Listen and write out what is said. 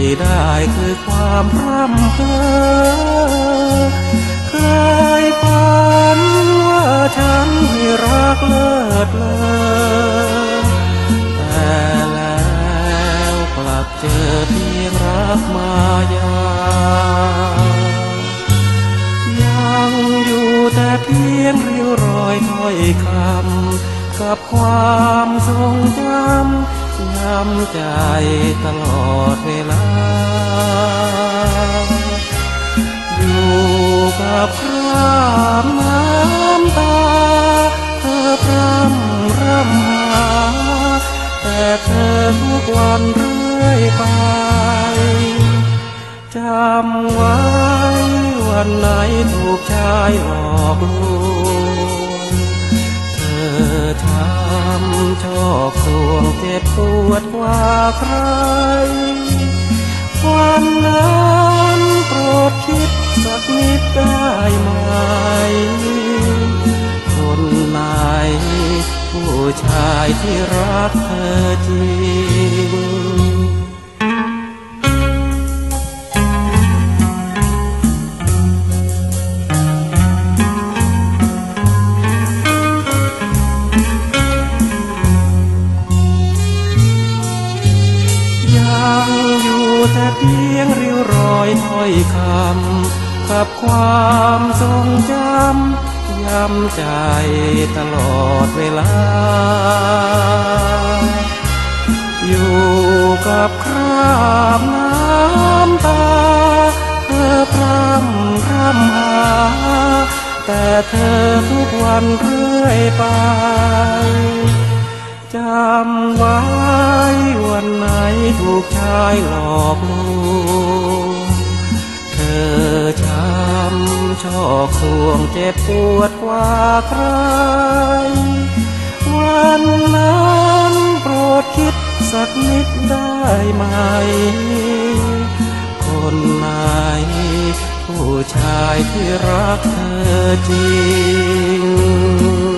ได้คือความพร่ำเพ้อเคยฝันว่าฉันให้รักเลิศเลอแต่แล้วกลับเจอเพียงรักมายายังอยู่แต่เพียงริ้วรอยถ้อยคำกับความทรงจำย้ำใจตลอดเวลาอยู่กับคราบน้ำตาเธอพร่ำร่ำหาแต่เธอทุกวันเรื่อยไปจำไว้วันไหนถูกชายหลอกลวงเธอทำชอกลวงเจ็บปวดกว่าใครวันนั้นโปรดคิดสักนิดได้ไหมคนไหนผู้ชายที่รักเธอจริงยังอยู่แต่เพียงริ้วรอยถ้อยคำกับความทรงจำย้ำใจตลอดเวลาอยู่กับคราบน้ำตาเธอพร่ำร่ำหาแต่เธอทุกวันเรื่อยไปจำไว้วันไหนถูกชายหลอกลวงเธอช้ำชอกลวงเจ็บปวดกว่าใครวันนั้นโปรดคิดสักนิดได้ไหมคนไหนผู้ชายที่รักเธอจริง